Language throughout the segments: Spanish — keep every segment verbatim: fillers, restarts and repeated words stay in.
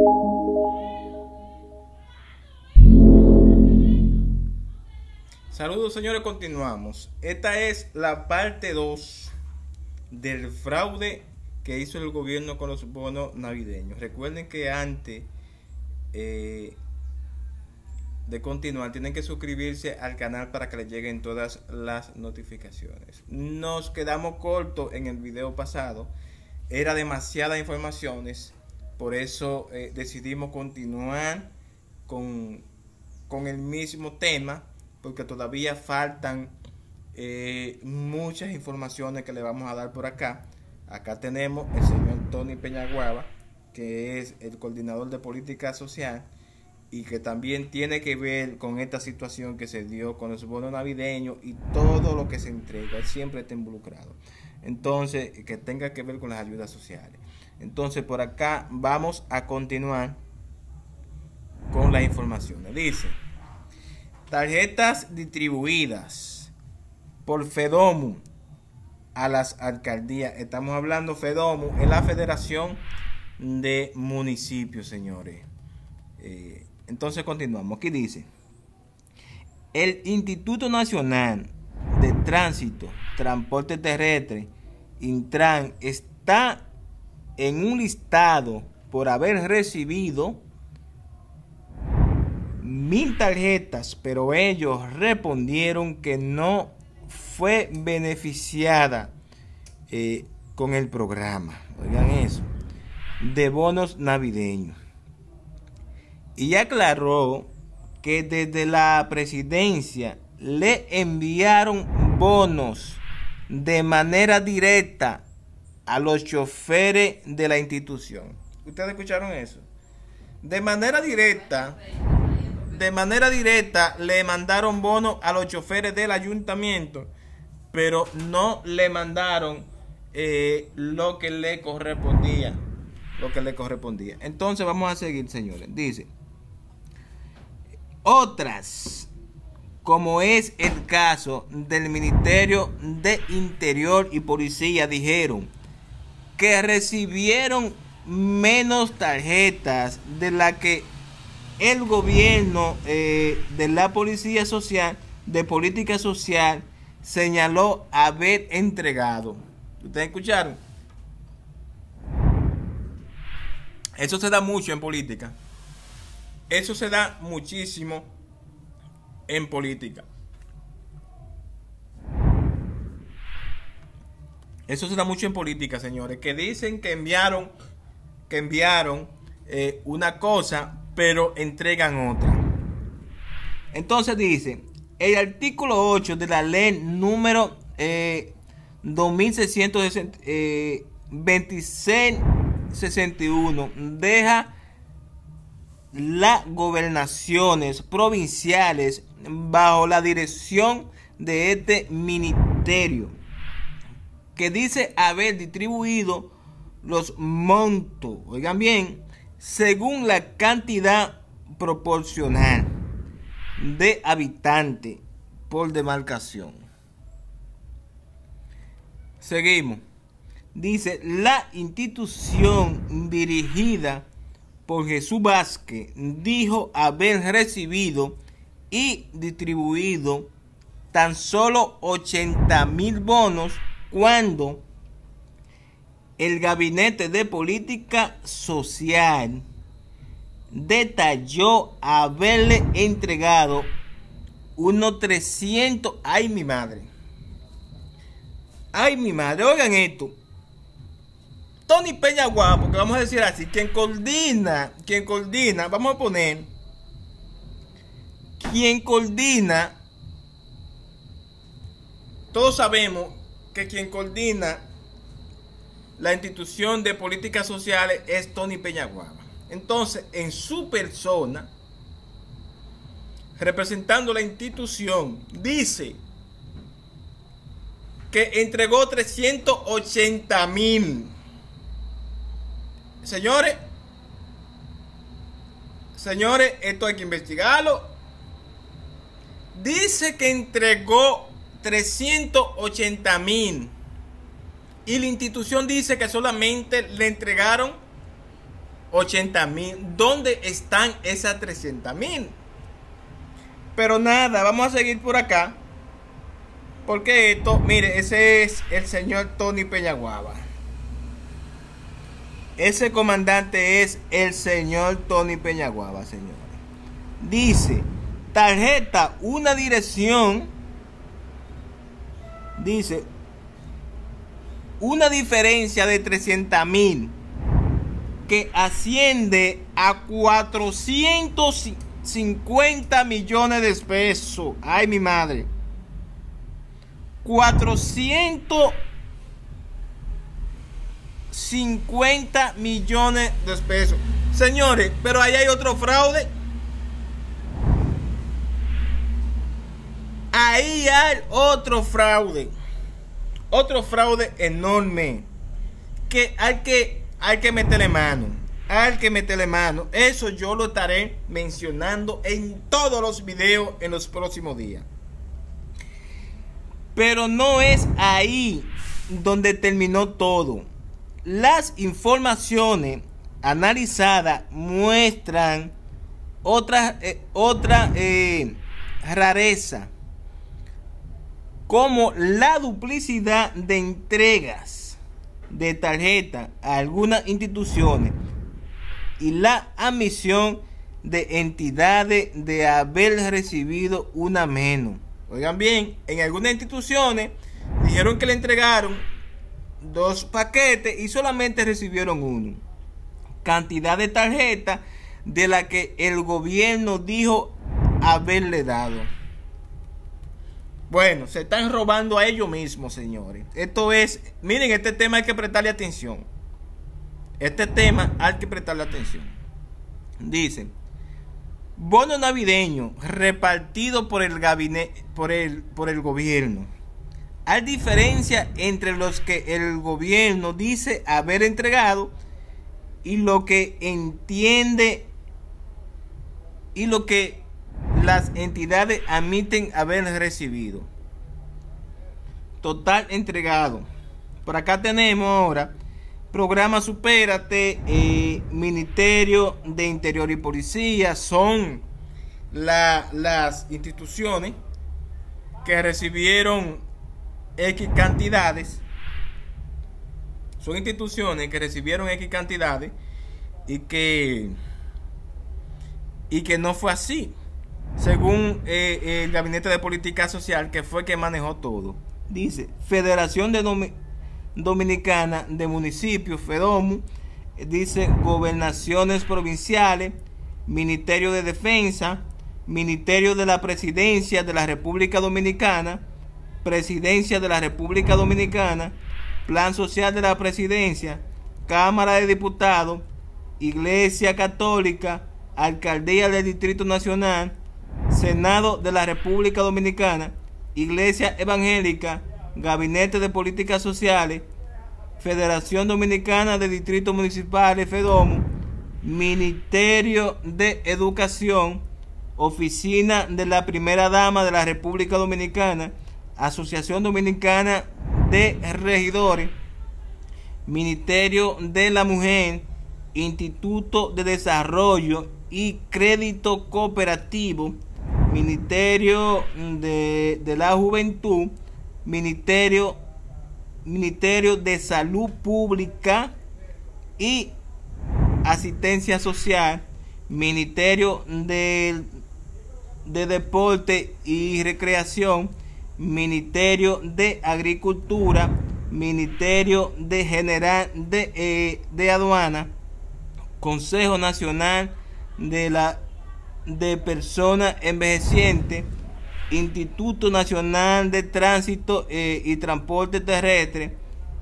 Saludos, señores, continuamos. Esta es la parte dos del fraude que hizo el gobierno con los bonos navideños. Recuerden que antes eh, de continuar tienen que suscribirse al canal para que les lleguen todas las notificaciones. Nos quedamos cortos en el video pasado, era demasiadas informaciones, por eso eh, decidimos continuar con, con el mismo tema, porque todavía faltan eh, muchas informaciones que le vamos a dar por acá. Acá tenemos el señor Tony Peñaguaba, que es el coordinador de política social y que también tiene que ver con esta situación que se dio con los bonos navideños y todo lo que se entrega. Él siempre está involucrado. Entonces, que tenga que ver con las ayudas sociales. Entonces, por acá vamos a continuar con las informaciones. Dice: tarjetas distribuidas por FEDOMU a las alcaldías. Estamos hablando, FEDOMU es la Federación de Municipios, señores. Eh, entonces continuamos. Aquí dice: el Instituto Nacional de Tránsito, Transporte Terrestre, Intran, está en un listado por haber recibido mil tarjetas, pero ellos respondieron que no fue beneficiada eh, con el programa, oigan eso, de bonos navideños. Y aclaró que desde la presidencia le enviaron bonos de manera directa a los choferes de la institución. ¿Ustedes escucharon eso? De manera directa, de manera directa le mandaron bonos a los choferes del ayuntamiento, pero no le mandaron eh, lo que le correspondía, lo que le correspondía. Entonces vamos a seguir, señores. Dice: otras, como es el caso del Ministerio de Interior y Policía, dijeron que recibieron menos tarjetas de la que el gobierno eh, de la Policía Social, de Política Social, señaló haber entregado. ¿Ustedes escucharon? Eso se da mucho en política. Eso se da muchísimo en política. Eso se da mucho en política, señores, que dicen que enviaron, que enviaron eh, una cosa, pero entregan otra. Entonces dice: el artículo ocho de la ley número eh, dos mil seiscientos veintiséis sesenta y uno deja las gobernaciones provinciales bajo la dirección de este ministerio, que dice haber distribuido los montos, oigan bien, según la cantidad proporcional de habitantes por demarcación. Seguimos. Dice: la institución dirigida por Jesús Vázquez dijo haber recibido y distribuido tan solo ochenta mil bonos, cuando el Gabinete de Política Social detalló haberle entregado unos trescientos. Ay, mi madre. Ay, mi madre. Oigan esto. Tony Peñaguaba, porque vamos a decir así, quien coordina, quien coordina, vamos a poner, quien coordina, todos sabemos que quien coordina la institución de políticas sociales es Tony Peñaguaba. Entonces, en su persona, representando la institución, dice que entregó trescientos ochenta mil. Señores, señores, esto hay que investigarlo. Dice que entregó trescientos ochenta mil y la institución dice que solamente le entregaron ochenta mil. ¿Dónde están esas trescientas mil? Pero nada, vamos a seguir por acá. Porque esto, mire, ese es el señor Tony Peñaguaba. Ese comandante es el señor Tony Peñaguaba, señores. Dice, tarjeta, una dirección. Dice, una diferencia de trescientas mil que asciende a cuatrocientos cincuenta millones de pesos. Ay, mi madre. cuatrocientos cincuenta millones de pesos. Señores, pero ahí hay otro fraude. Ahí hay otro fraude. Otro fraude enorme. Que hay que, hay que meterle mano. Hay que meterle mano. Eso yo lo estaré mencionando en todos los videos en los próximos días. Pero no es ahí donde terminó todo. Las informaciones analizadas muestran otra, eh, otra eh, rareza, como la duplicidad de entregas de tarjeta a algunas instituciones y la admisión de entidades de haber recibido una menos. Oigan bien, en algunas instituciones dijeron que le entregaron dos paquetes y solamente recibieron uno. Cantidad de tarjetas de la que el gobierno dijo haberle dado. Bueno, se están robando a ellos mismos, señores. Esto es, miren, este tema hay que prestarle atención. Este tema hay que prestarle atención. Dicen, bono navideño repartido por el gabinete, por el, por el gobierno. Hay diferencia entre los que el gobierno dice haber entregado y lo que entiende y lo que las entidades admiten haber recibido. Total entregado. Por acá tenemos ahora programa Supérate, eh, Ministerio de Interior y Policía. Son la, las instituciones que recibieron X cantidades. Son instituciones que recibieron X cantidades y que y que no fue así, según eh, el Gabinete de Política Social, que fue que manejó todo. Dice Federación de Domi Dominicana de Municipios, FEDOMU. Dice Gobernaciones Provinciales, Ministerio de Defensa, Ministerio de la Presidencia de la República Dominicana, Presidencia de la República Dominicana, Plan Social de la Presidencia, Cámara de Diputados, Iglesia Católica, Alcaldía del Distrito Nacional, Senado de la República Dominicana, Iglesia Evangélica, Gabinete de Políticas Sociales, Federación Dominicana de Distritos Municipales, FEDOMU, Ministerio de Educación, Oficina de la Primera Dama de la República Dominicana, Asociación Dominicana de Regidores, Ministerio de la Mujer, Instituto de Desarrollo y Crédito Cooperativo, Ministerio de, de la Juventud, Ministerio, Ministerio de Salud Pública y Asistencia Social, Ministerio de, de Deporte y Recreación, Ministerio de Agricultura, Ministerio de General de, eh, de Aduana, Consejo Nacional de la de Personas Envejecientes, Instituto Nacional de Tránsito eh, y Transporte Terrestre,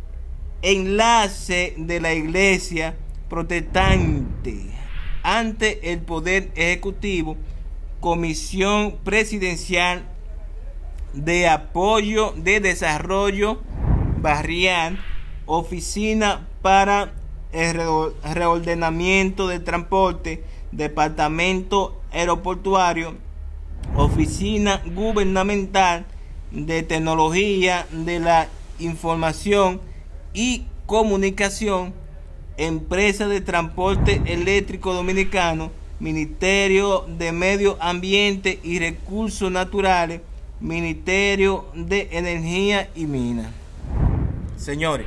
Enlace de la Iglesia Protestante ante el Poder Ejecutivo, Comisión Presidencial de Apoyo de Desarrollo Barrial, Oficina para el Reordenamiento del Transporte, Departamento Aeroportuario, Oficina Gubernamental de Tecnología de la Información y Comunicación, Empresa de Transporte Eléctrico Dominicano, Ministerio de Medio Ambiente y Recursos Naturales, Ministerio de Energía y Minas. Señores,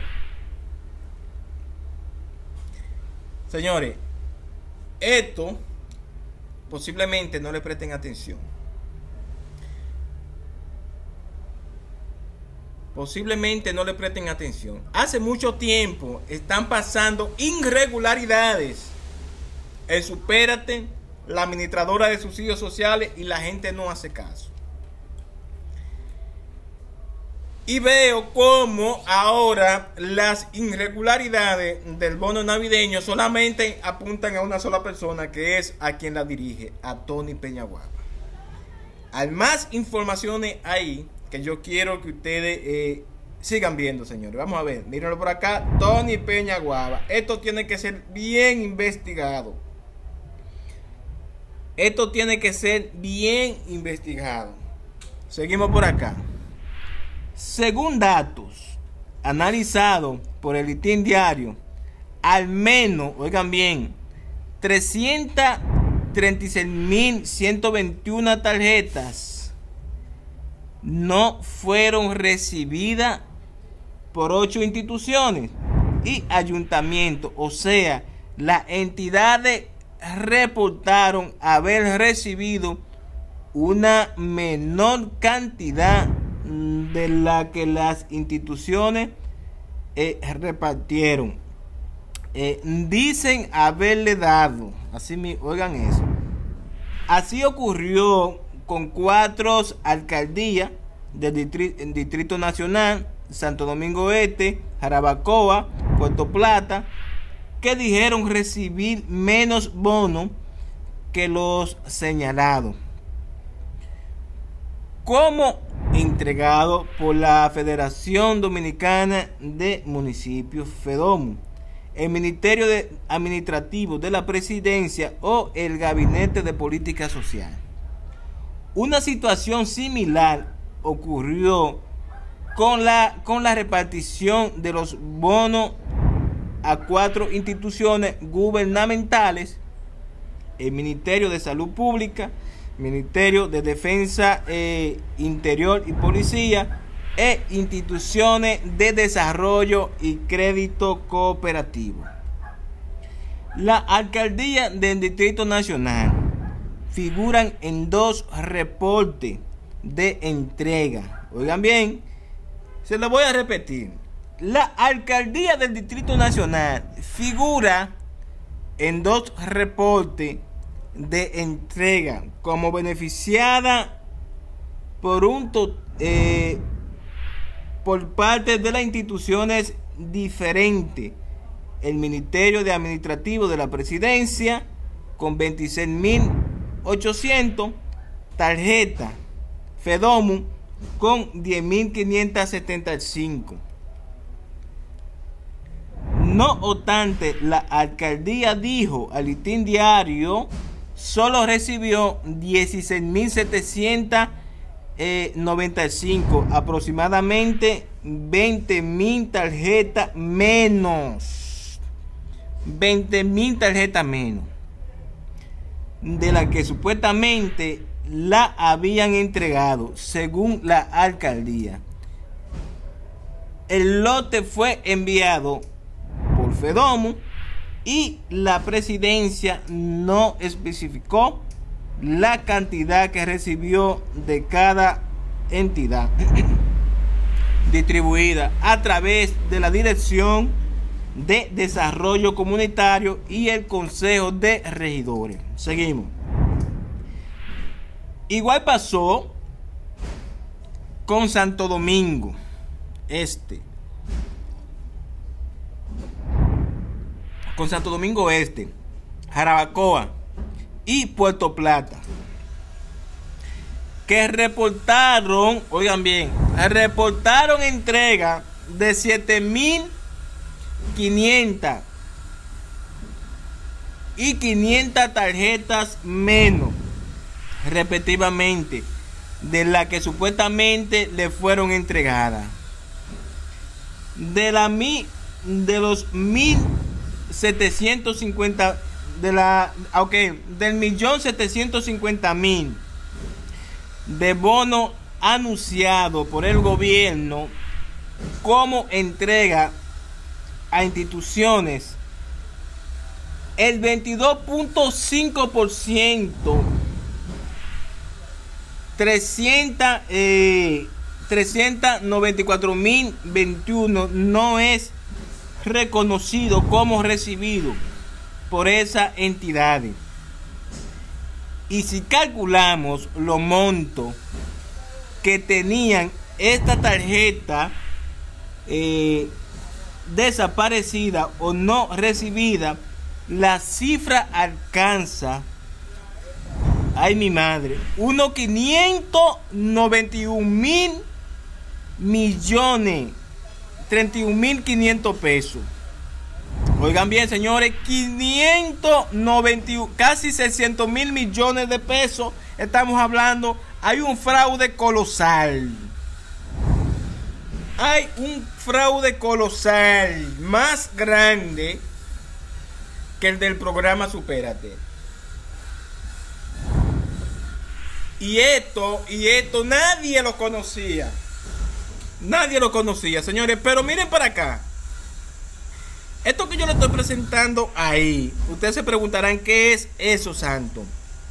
señores, esto posiblemente no le presten atención. Posiblemente no le presten atención. Hace mucho tiempo están pasando irregularidades en Supérate, la administradora de subsidios sociales, y la gente no hace caso. Y veo cómo ahora las irregularidades del bono navideño solamente apuntan a una sola persona, que es a quien la dirige, a Tony Peñaguaba. Hay más informaciones ahí que yo quiero que ustedes eh, sigan viendo, señores. Vamos a ver, mírenlo por acá, Tony Peñaguaba. Esto tiene que ser bien investigado. Esto tiene que ser bien investigado. Seguimos por acá. Según datos analizados por el Listín Diario, al menos, oigan bien, trescientas treinta y seis mil ciento veintiuna tarjetas no fueron recibidas por ocho instituciones y ayuntamientos. O sea, las entidades reportaron haber recibido una menor cantidad de la que las instituciones eh, repartieron. Eh, dicen haberle dado, así me, oigan eso. Así ocurrió con cuatro alcaldías del distrito, distrito Nacional, Santo Domingo Este, Jarabacoa, Puerto Plata, que dijeron recibir menos bonos que los señalados, como entregado por la Federación Dominicana de Municipios, FEDOMU, el Ministerio de Administrativo de la Presidencia o el Gabinete de Política Social. Una situación similar ocurrió con la, con la repartición de los bonos a cuatro instituciones gubernamentales: el Ministerio de Salud Pública, Ministerio de Defensa eh, Interior y Policía, e instituciones de desarrollo y crédito cooperativo. La alcaldía del Distrito Nacional figuran en dos reportes de entrega. Oigan bien, se lo voy a repetir. La alcaldía del Distrito Nacional figura en dos reportes de entrega como beneficiada por un eh, por parte de las instituciones diferentes. El Ministerio de Administrativo de la Presidencia con veintiséis mil ochocientos tarjetas, FEDOMU con diez mil quinientos setenta y cinco. No obstante, la alcaldía dijo al Listín Diario solo recibió dieciséis mil setecientos noventa y cinco, aproximadamente veinte mil tarjetas menos, veinte mil tarjetas menos de las que supuestamente la habían entregado, según la alcaldía. El lote fue enviado por FEDOMU y la presidencia no especificó la cantidad que recibió de cada entidad distribuida a través de la Dirección de Desarrollo Comunitario y el Consejo de Regidores. Seguimos. Igual pasó con Santo Domingo Este. Con Santo Domingo Este, Jarabacoa y Puerto Plata, que reportaron, oigan bien, reportaron entrega de siete mil quinientas y quinientas tarjetas menos, respectivamente, de las que supuestamente le fueron entregadas. De la mi, de los mil setecientos cincuenta de la ok, del millón setecientos cincuenta mil de bono anunciado por el gobierno como entrega a instituciones, el veintidós punto cinco por ciento, trescientos noventa y cuatro mil veintiuno, no es reconocido como recibido por esas entidades. Y si calculamos los montos que tenían esta tarjeta eh, desaparecida o no recibida, la cifra alcanza, ay mi madre, unos quinientos noventa y un mil millones, treinta y un mil quinientos pesos. Oigan bien, señores, quinientos noventa y uno, casi seiscientos mil millones de pesos. Estamos hablando, hay un fraude colosal. Hay un fraude colosal, más grande que el del programa Supérate. Y esto, y esto nadie lo conocía. Nadie lo conocía, señores. Pero miren para acá. Esto que yo le estoy presentando ahí, ustedes se preguntarán qué es eso, santo.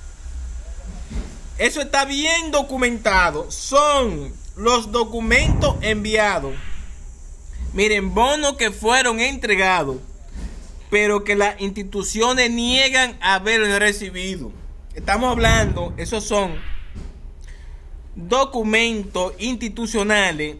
Eso está bien documentado. Son los documentos enviados. Miren, bonos que fueron entregados, pero que las instituciones niegan haber recibido. Estamos hablando, esos son documentos institucionales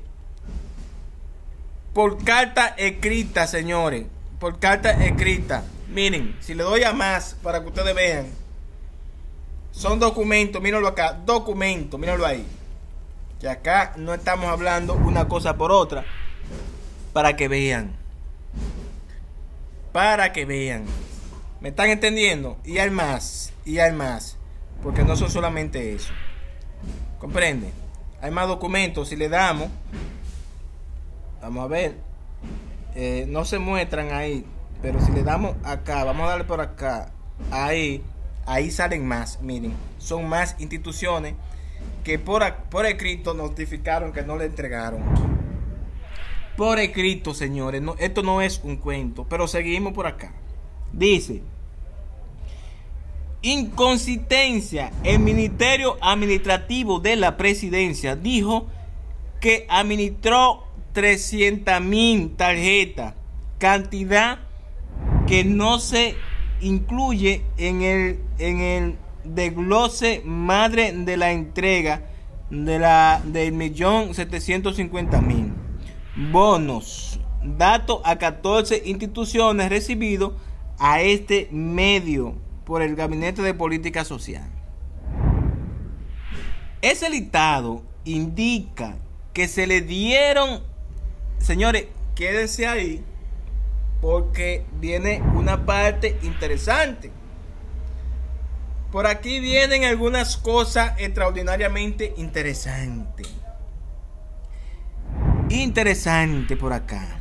por carta escrita, señores. Por carta escrita. Miren, si le doy a más para que ustedes vean. Son documentos, mírenlo acá. Documentos, mírenlo ahí. Que acá no estamos hablando una cosa por otra. Para que vean. Para que vean. ¿Me están entendiendo? Y hay más. Y hay más. Porque no son solamente eso. ¿Comprende? Hay más documentos. Si le damos. Vamos a ver. Eh, no se muestran ahí. Pero si le damos acá. Vamos a darle por acá. Ahí. Ahí salen más. Miren. Son más instituciones que por, por escrito notificaron que no le entregaron. Por escrito, señores. No, esto no es un cuento. Pero seguimos por acá. Dice: inconsistencia. El Ministerio Administrativo de la Presidencia dijo que administró trescientas mil tarjetas, cantidad que no se incluye en el, en el desglose madre de la entrega de la del millón setecientos cincuenta mil bonos, datos a catorce instituciones recibidos a este medio por el Gabinete de Política Social. Ese listado indica que se le dieron, señores, quédense ahí porque viene una parte interesante. Por aquí vienen algunas cosas extraordinariamente interesantes. Interesante por acá.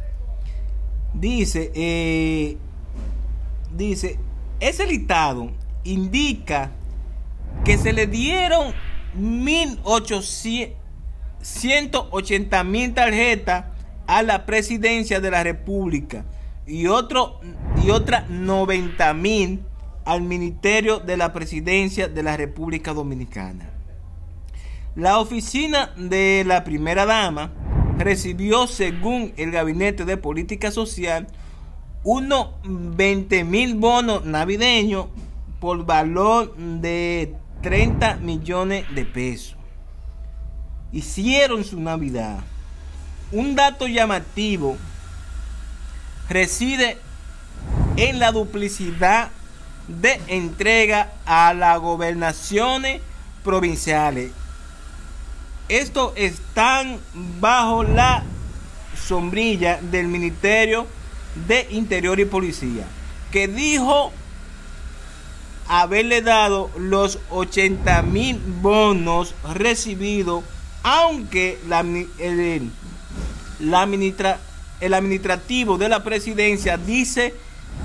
Dice, eh, dice, ese listado indica que se le dieron mil ochocientos ochenta mil tarjetas a la Presidencia de la República y otro y otras noventa mil al Ministerio de la Presidencia de la República Dominicana. La oficina de la primera dama recibió, según el Gabinete de Política Social, unos veinte mil bonos navideños por valor de treinta millones de pesos. Hicieron su Navidad. Un dato llamativo reside en la duplicidad de entrega a las gobernaciones provinciales. Estos están bajo la sombrilla del Ministerio de Interior y Policía, que dijo haberle dado los ochenta mil bonos recibidos, aunque la, el, la administra, el administrativo de la presidencia dice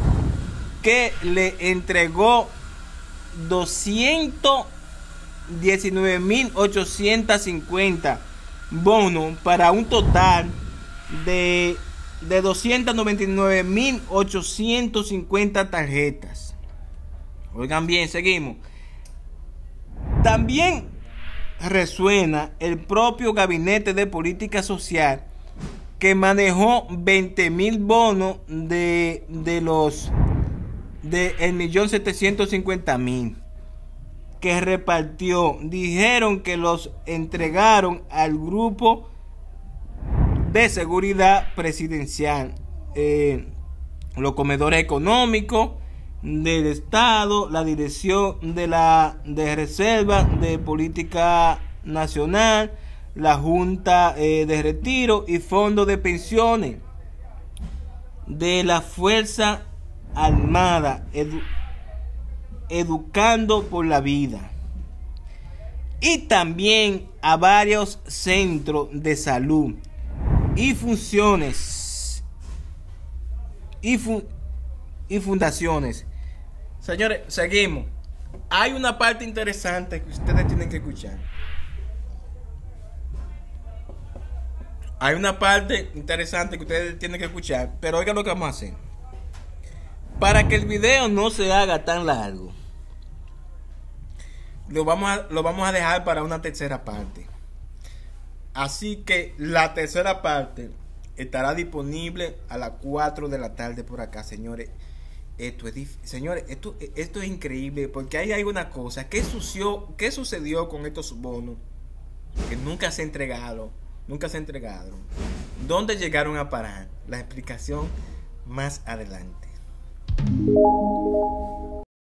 que le entregó doscientos diecinueve mil ochocientos cincuenta bonos para un total de, de doscientos noventa y nueve mil ochocientos cincuenta tarjetas. Oigan bien, seguimos. También resuena el propio Gabinete de Política Social, que manejó veinte mil bonos de, de los de el millón setecientos cincuenta mil que repartió. Dijeron que los entregaron al grupo de seguridad presidencial, eh, los comedores económicos del Estado, la dirección de la de reserva de política nacional, la Junta eh, de Retiro y Fondo de Pensiones de la Fuerza Armada, edu, Educando por la Vida, y también a varios centros de salud y funciones y, fu, y fundaciones. Señores, seguimos. Hay una parte interesante que ustedes tienen que escuchar. Hay una parte interesante que ustedes tienen que escuchar, pero oigan lo que vamos a hacer. Para que el video no se haga tan largo, lo vamos a, lo vamos a dejar para una tercera parte. Así que la tercera parte estará disponible a las cuatro de la tarde por acá, señores. Esto es, señores, esto, esto es increíble, porque ahí hay una cosa. ¿Qué sucedió, qué sucedió con estos bonos que nunca se entregaron? Nunca se entregaron. ¿Dónde llegaron a parar? La explicación más adelante.